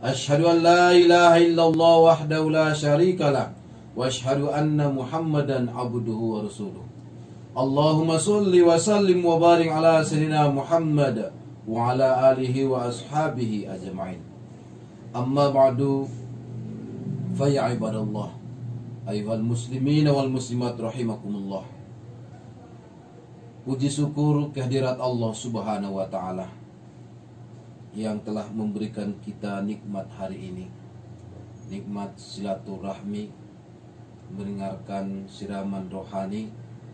Asyhadu an la ilaha illallah wahdahu la syarikalah wa asyhadu anna Muhammadan abduhu wa rasuluh. Allahumma salli wa sallim wa barik ala sayyidina Muhammad wa ala alihi wa ashabihi ajma'in. Amma ba'du, fa ya ibadallah, ayuhal muslimin wal muslimat rahimakumullah. Puji syukur kehadirat Allah Subhanahu wa taala yang telah memberikan kita nikmat hari ini, nikmat silaturahmi, mendengarkan siraman rohani.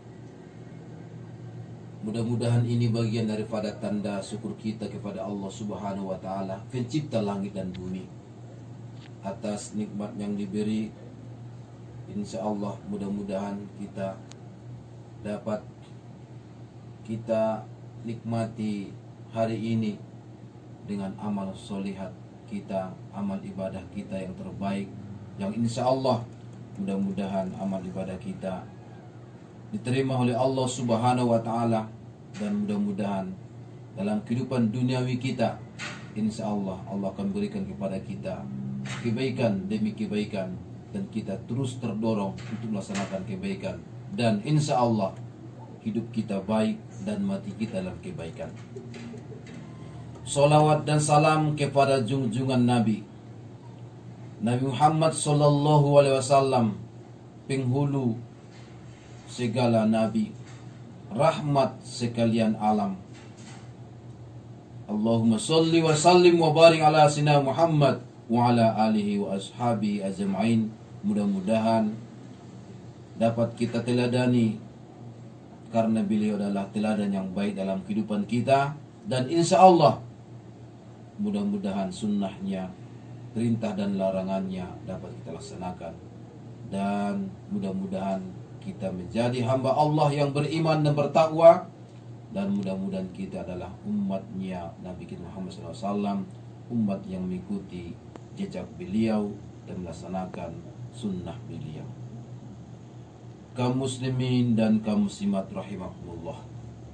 Mudah-mudahan ini bagian daripada tanda syukur kita kepada Allah Subhanahu wa taala, pencipta langit dan bumi. Atas nikmat yang diberi, insya Allah mudah-mudahan kita dapat kita nikmati hari ini dengan amal solihat kita, amal ibadah kita yang terbaik, yang insya Allah mudah-mudahan amal ibadah kita diterima oleh Allah Subhanahu wa taala, dan mudah-mudahan dalam kehidupan duniawi kita insya Allah Allah akan berikan kepada kita kebaikan demi kebaikan, dan kita terus terdorong untuk melaksanakan kebaikan, dan insya Allah hidup kita baik dan mati kita dalam kebaikan. Salawat dan salam kepada junjungan Nabi Muhammad sallallahu alaihi wasallam, penghulu segala nabi, rahmat sekalian alam. Allahumma salli wa sallim wa barik ala sayyidina Muhammad wa ala alihi wa ashabihi ajma'in. Mudah-mudahan dapat kita teladani, karena beliau adalah teladan yang baik dalam kehidupan kita, dan insya Allah mudah-mudahan sunnahnya, perintah dan larangannya dapat kita laksanakan, dan mudah-mudahan kita menjadi hamba Allah yang beriman dan bertakwa, dan mudah-mudahan kita adalah umatnya Nabi kita Muhammad SAW, umat yang mengikuti jejak beliau dan melaksanakan sunnah beliau. Kaum muslimin dan kaum muslimat rahimakumullah.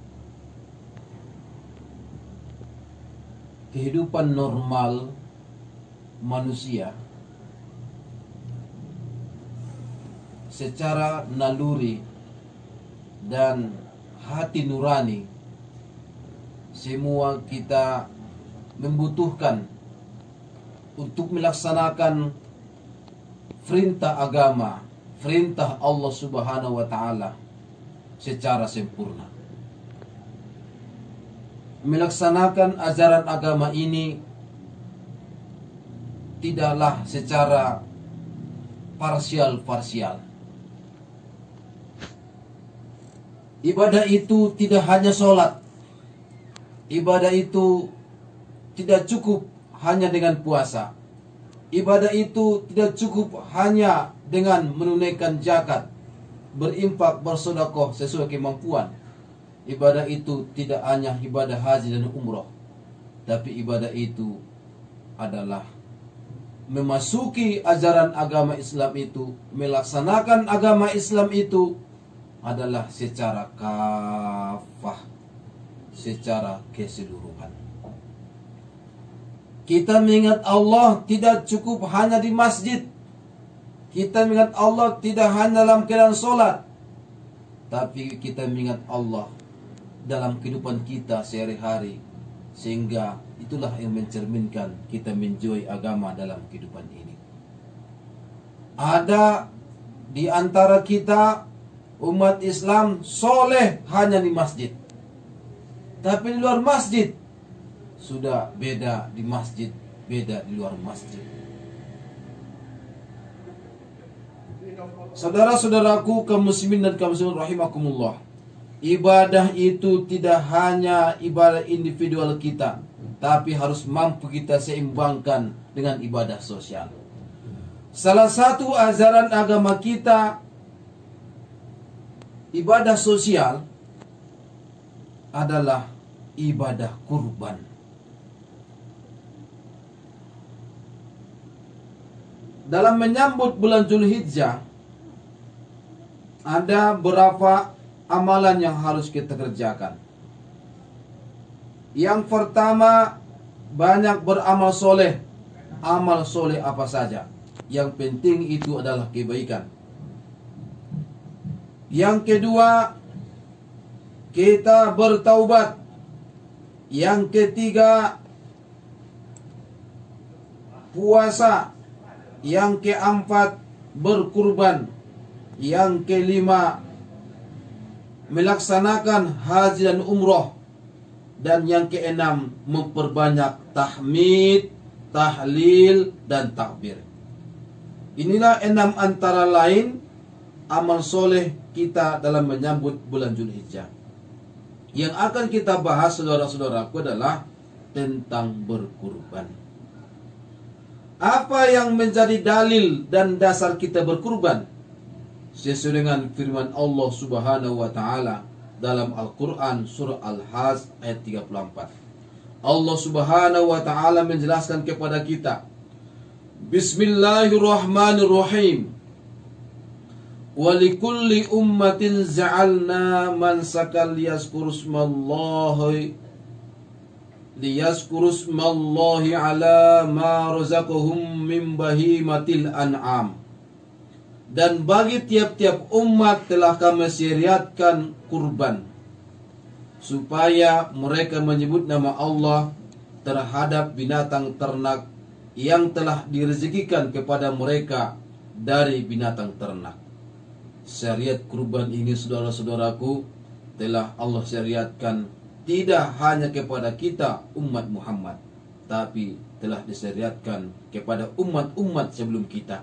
Kehidupan normal manusia secara naluri dan hati nurani, semua kita membutuhkan untuk melaksanakan perintah agama, perintah Allah Subhanahu wa taala secara sempurna. Melaksanakan ajaran agama ini tidaklah secara parsial-parsial. Ibadah itu tidak hanya sholat. Ibadah itu tidak cukup hanya dengan puasa. Ibadah itu tidak cukup hanya dengan menunaikan zakat, berinfak, bersedekah sesuai kemampuan. Ibadah itu tidak hanya ibadah haji dan umrah, tapi ibadah itu adalah memasuki ajaran agama Islam itu, melaksanakan agama Islam itu adalah secara kafah, secara keseluruhan. Kita mengingat Allah tidak cukup hanya di masjid. Kita mengingat Allah tidak hanya dalam keadaan sholat, tapi kita mengingat Allah dalam kehidupan kita sehari-hari, sehingga itulah yang mencerminkan kita menjoy agama dalam kehidupan ini. Ada di antara kita umat Islam soleh hanya di masjid, tapi di luar masjid sudah beda, di masjid beda di luar masjid. Saudara-saudaraku kaum muslimin dan kaum muslimat rahimakumullah, ibadah itu tidak hanya ibadah individual kita, tapi harus mampu kita seimbangkan dengan ibadah sosial. Salah satu ajaran agama kita, ibadah sosial, adalah ibadah kurban. Dalam menyambut bulan Zulhijjah, ada beberapa amalan yang harus kita kerjakan. Yang pertama, banyak beramal soleh amal soleh apa saja. Yang penting itu adalah kebaikan. Yang kedua, kita bertaubat. Yang ketiga, puasa. Yang keempat, berkurban. Yang kelima, melaksanakan haji dan umroh. Dan yang keenam, memperbanyak tahmid, tahlil, dan takbir. Inilah 6 antara lain amal soleh kita dalam menyambut bulan Zulhijjah. Yang akan kita bahas, saudara-saudaraku, adalah tentang berkurban. Apa yang menjadi dalil dan dasar kita berkurban? Sesuai dengan firman Allah Subhanahu wa taala dalam Al-Qur'an surah Al-Hajj ayat 34. Allah Subhanahu wa taala menjelaskan kepada kita, Bismillahirrahmanirrahim. Walikulli ummatin ja'alna mansakal liyazkurusmallahi ala ma razaqahum min bahimatil an'am. Dan bagi tiap-tiap umat telah kami syariatkan kurban, supaya mereka menyebut nama Allah terhadap binatang ternak yang telah direzekikan kepada mereka dari binatang ternak. Syariat kurban ini, saudara-saudaraku, telah Allah syariatkan tidak hanya kepada kita umat Muhammad, tapi telah disyariatkan kepada umat-umat sebelum kita.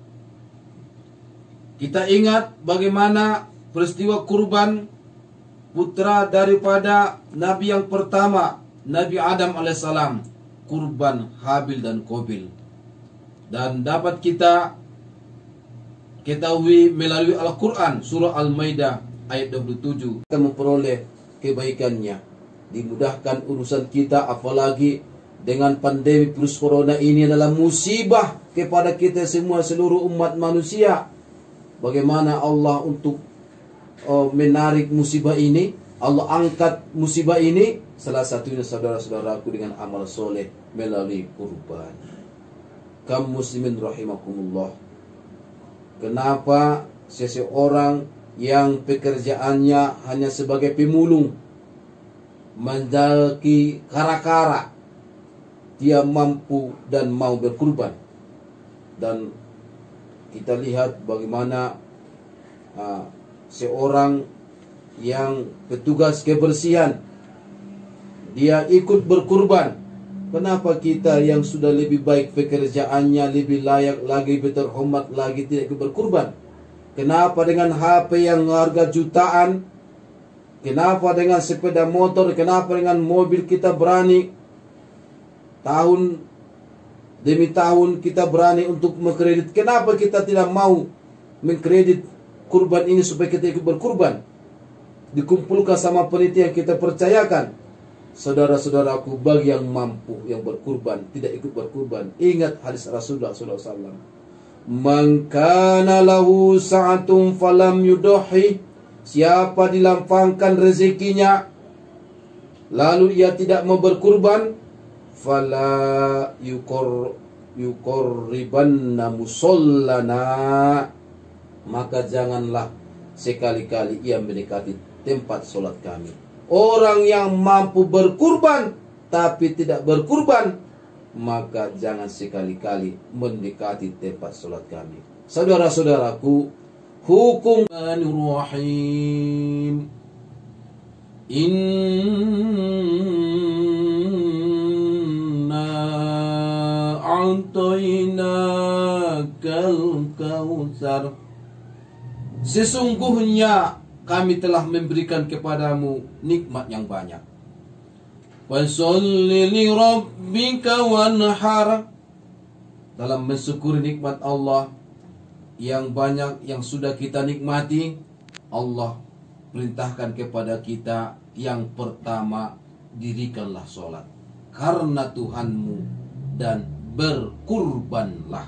Kita ingat bagaimana peristiwa kurban putra daripada Nabi yang pertama, Nabi Adam alaihissalam, kurban Habil dan Qabil. Dan dapat kita ketahui melalui Al-Quran surah Al-Maidah ayat 27, kita memperoleh kebaikannya, dimudahkan urusan kita, apalagi dengan pandemi virus corona ini adalah musibah kepada kita semua, seluruh umat manusia. Bagaimana Allah untuk menarik musibah ini, Allah angkat musibah ini, salah satunya, saudara-saudaraku, dengan amal soleh melalui kurban. Kaum muslimin rahimakumullah, kenapa seseorang yang pekerjaannya hanya sebagai pemulung, mendaki kara-kara, dia mampu dan mau berkurban? Dan kita lihat bagaimana seorang yang petugas kebersihan, dia ikut berkurban. Kenapa kita yang sudah lebih baik pekerjaannya, lebih layak lagi, lebih terhormat lagi, tidak ikut berkurban? Kenapa dengan HP yang harga jutaan? Kenapa dengan sepeda motor? Kenapa dengan mobil kita berani tahun demi tahun kita berani untuk mengkredit? Kenapa kita tidak mau mengkredit kurban ini supaya kita ikut berkurban? Dikumpulkan sama penitia yang kita percayakan. Saudara-saudaraku, bagi yang mampu, yang berkurban, tidak ikut berkurban, ingat hadis Rasulullah SAW. Man kana lahu sa'atun falam yudahi, siapa dilampangkan rezekinya lalu ia tidak mau berkurban, fala yuqarribanna musallana, maka janganlah sekali-kali ia mendekati tempat solat kami. Orang yang mampu berkurban tapi tidak berkurban, maka jangan sekali-kali mendekati tempat solat kami. Saudara-saudaraku, hukum Rahim. Inna a'tainakal kautsar. Sesungguhnya kami telah memberikan kepadamu nikmat yang banyak. Fasholli li rabbika wanhar. Dalam mensyukuri nikmat Allah yang banyak yang sudah kita nikmati, Allah perintahkan kepada kita yang pertama, dirikanlah sholat karena Tuhanmu dan berkurbanlah.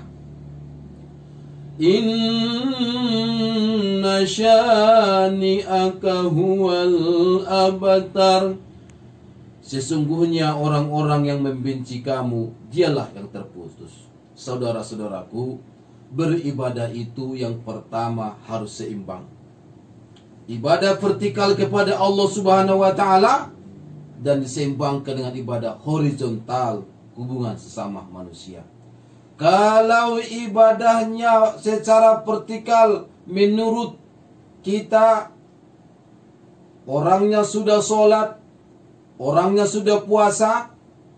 Inna syani'aka huwal abtar. Sesungguhnya orang-orang yang membenci kamu, dialah yang terputus. Saudara-saudaraku, beribadah itu yang pertama harus seimbang. Ibadah vertikal kepada Allah Subhanahu wa taala dan diseimbangkan dengan ibadah horizontal, hubungan sesama manusia. Kalau ibadahnya secara vertikal menurut kita, orangnya sudah sholat, orangnya sudah puasa,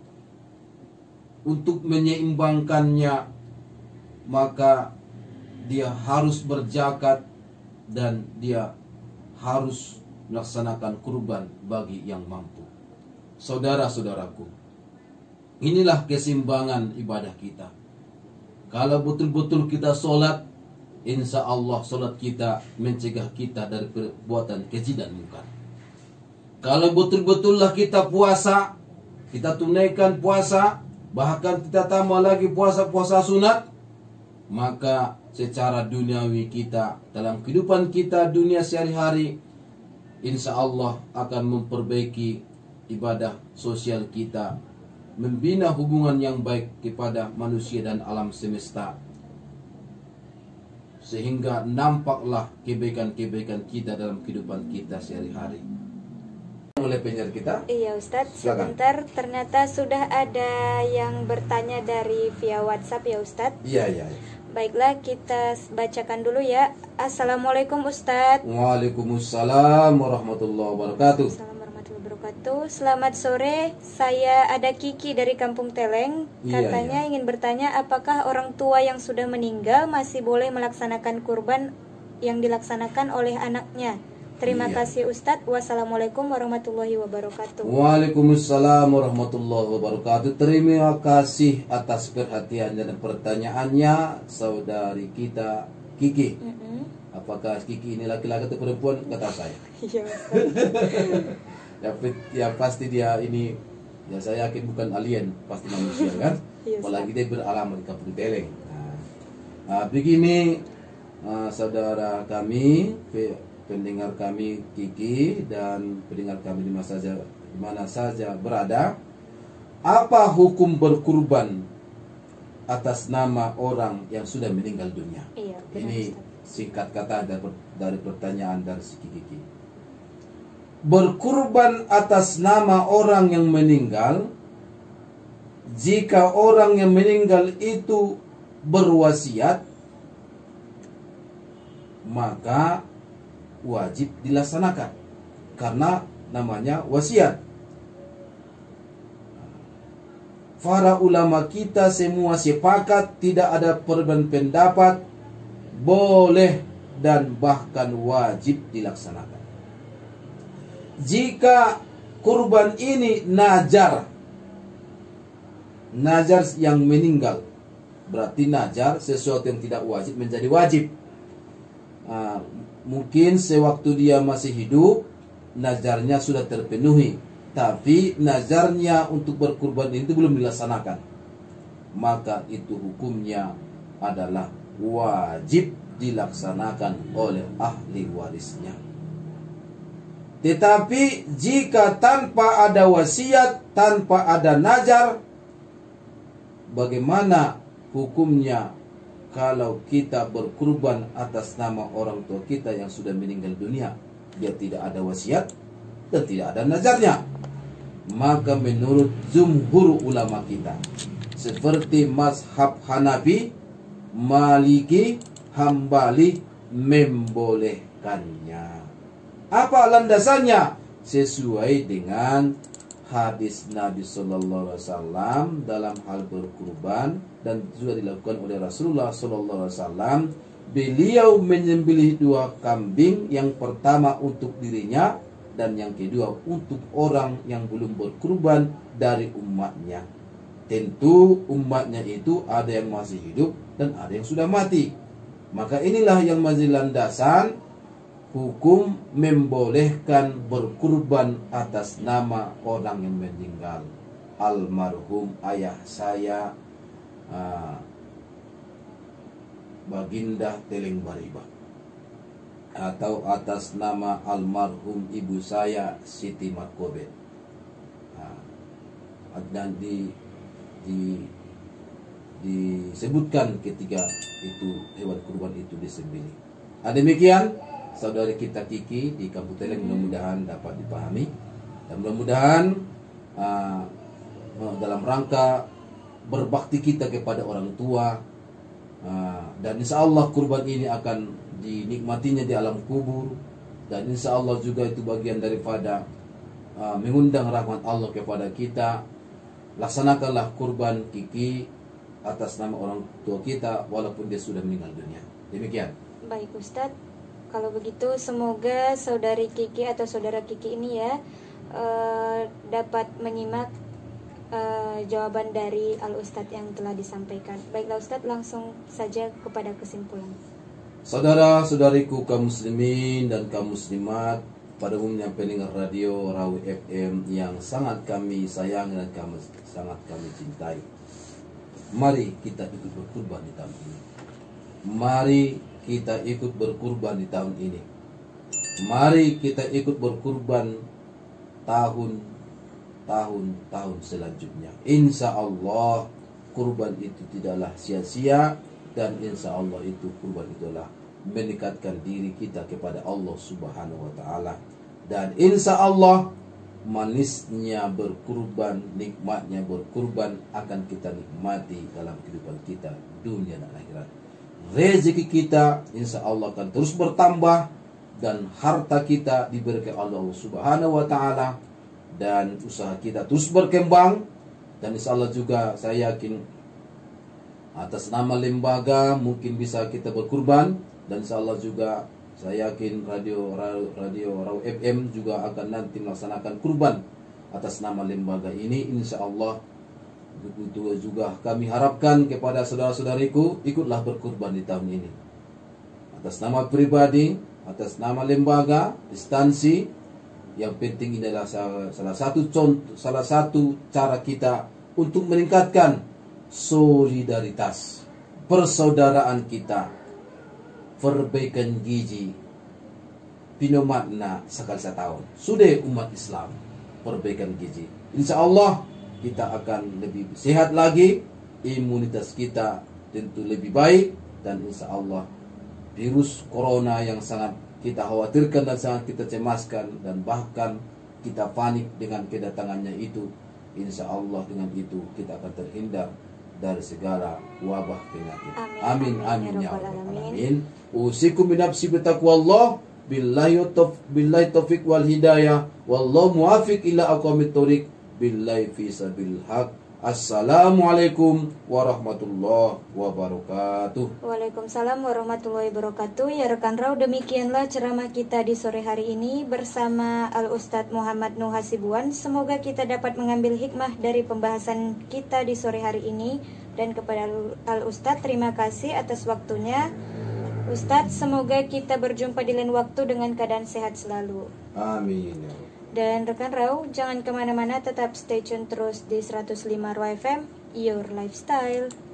untuk menyeimbangkannya maka dia harus berzakat dan dia harus melaksanakan kurban bagi yang mampu. Saudara-saudaraku, inilah keseimbangan ibadah kita. Kalau betul-betul kita sholat, insya Allah sholat kita mencegah kita dari perbuatan keji dan munkar. Kalau betul-betullah kita puasa, kita tunaikan puasa, bahkan kita tambah lagi puasa-puasa sunat, maka secara duniawi kita, dalam kehidupan kita dunia sehari-hari, insya Allah akan memperbaiki ibadah sosial kita, membina hubungan yang baik kepada manusia dan alam semesta, sehingga nampaklah kebaikan-kebaikan kita dalam kehidupan kita sehari-hari. Oleh penyiar kita. Iya Ustadz, Silakan. sebentar, ternyata sudah ada yang bertanya dari via WhatsApp ya Ustadz. Iya. Baiklah, kita bacakan dulu ya. Assalamualaikum Ustadz. Waalaikumsalam warahmatullahi wabarakatuh. Assalamualaikum warahmatullahi wabarakatuh. Selamat sore, saya ada Kiki dari Kampung Teleng. Katanya ingin bertanya, apakah orang tua yang sudah meninggal masih boleh melaksanakan kurban yang dilaksanakan oleh anaknya? Terima kasih Ustadz. Wassalamualaikum warahmatullahi wabarakatuh. Waalaikumsalam warahmatullahi wabarakatuh. Terima kasih atas perhatiannya dan pertanyaannya saudari kita Kiki. Apakah Kiki ini laki-laki atau perempuan? Kata saya. Iya ya pasti dia ini, ya saya yakin bukan alien, pasti manusia kan. Apalagi dia beralamat di Kampung Teleng. Begini saudara kami, pendengar kami Kiki dan pendengar kami di mana saja berada, apa hukum berkurban atas nama orang yang sudah meninggal dunia? Iya, ini singkat kata dari pertanyaan dari si Kiki. Berkurban atas nama orang yang meninggal, jika orang yang meninggal itu berwasiat, maka wajib dilaksanakan karena namanya wasiat. Para ulama kita semua sepakat, tidak ada perbedaan pendapat, boleh dan bahkan wajib dilaksanakan. Jika kurban ini najar yang meninggal, berarti najar sesuatu yang tidak wajib menjadi wajib. Mungkin sewaktu dia masih hidup nazarnya sudah terpenuhi, tapi nazarnya untuk berkurban itu belum dilaksanakan, maka itu hukumnya adalah wajib dilaksanakan oleh ahli warisnya. Tetapi jika tanpa ada wasiat, tanpa ada nazar, bagaimana hukumnya kalau kita berkurban atas nama orang tua kita yang sudah meninggal dunia? Dia tidak ada wasiat dan tidak ada nazarnya. Maka menurut jumhur ulama kita, seperti mazhab Hanafi, Maliki, Hambali, membolehkannya. Apa landasannya? Sesuai dengan hadis Nabi Sallallahu Alaihi Wasallam dalam hal berkurban, dan juga dilakukan oleh Rasulullah Sallallahu Alaihi Wasallam. Beliau menyembelih 2 kambing, yang pertama untuk dirinya dan yang kedua untuk orang yang belum berkurban dari umatnya. Tentu umatnya itu ada yang masih hidup dan ada yang sudah mati. Maka inilah yang menjadi landasan hukum membolehkan berkurban atas nama orang yang meninggal. Almarhum ayah saya, Baginda Teleng Bariba, atau atas nama almarhum ibu saya Siti Markobet. dan disebutkan ketika itu hewan kurban itu disembelih. Demikian saudari kita Kiki di Kampung Teleng, mudah-mudahan dapat dipahami dan mudah-mudahan dalam rangka berbakti kita kepada orang tua, dan insya Allah kurban ini akan dinikmatinya di alam kubur, dan insya Allah juga itu bagian daripada mengundang rahmat Allah kepada kita. Laksanakanlah kurban Kiki atas nama orang tua kita walaupun dia sudah meninggal dunia. Demikian. Baik Ustadz, kalau begitu semoga saudari Kiki atau saudara Kiki ini ya dapat menyimak jawaban dari Al Ustadz yang telah disampaikan. Baiklah Ustadz, langsung saja kepada kesimpulan. Saudara-saudariku kaum muslimin dan kaum muslimat, pada umumnya pendengar radio Rawi FM yang sangat kami sayang dan sangat kami cintai, mari kita ikut berkurban di tahun ini. Mari kita ikut berkurban di tahun ini. Mari kita ikut berkurban tahun selanjutnya. Insya Allah kurban itu tidaklah sia-sia, dan insya Allah itu kurban itulah mendekatkan diri kita kepada Allah Subhanahu wa Ta'ala. Dan insya Allah manisnya berkurban, nikmatnya berkurban akan kita nikmati dalam kehidupan kita dunia dan akhirat. Rezeki kita insya Allah akan terus bertambah, dan harta kita diberikan Allah Subhanahu wa Ta'ala, dan usaha kita terus berkembang. Dan insya Allah juga saya yakin atas nama lembaga mungkin bisa kita berkurban, dan insya Allah juga saya yakin radio Rawi FM juga akan nanti melaksanakan kurban atas nama lembaga ini, insya Allah. Begitu juga kami harapkan kepada saudara-saudariku, ikutlah berkurban di tahun ini atas nama pribadi, atas nama lembaga, instansi. Yang penting ini adalah salah satu cara kita untuk meningkatkan solidaritas, persaudaraan kita, perbaikan gizi, pino makna sekali setahun. Sudah umat Islam perbaikan gizi. Insya Allah kita akan lebih sehat lagi, imunitas kita tentu lebih baik, dan insya Allah virus corona yang sangat kita khawatirkan dan sangat kita cemaskan dan bahkan kita panik dengan kedatangannya itu, insya Allah dengan itu kita akan terhindar dari segala wabah penyakit. Amin amin ya rabbal alamin. Usikum binafsi bitaqwallah, billahi taufiq wal hidayah, wallahu muwafiq ila aqwamit thoriq, billahi fi sabil haq. Assalamualaikum warahmatullahi wabarakatuh. Waalaikumsalam warahmatullahi wabarakatuh. Ya rekan Raw, demikianlah ceramah kita di sore hari ini bersama Al Ustadz Muhammad Nuh Hasibuan. Semoga kita dapat mengambil hikmah dari pembahasan kita di sore hari ini. Dan kepada Al Ustadz, terima kasih atas waktunya. Ustadz, semoga kita berjumpa di lain waktu dengan keadaan sehat selalu. Amin. Dan rekan Raw, jangan kemana-mana, tetap stay tune terus di 105 Raw FM, Your Lifestyle.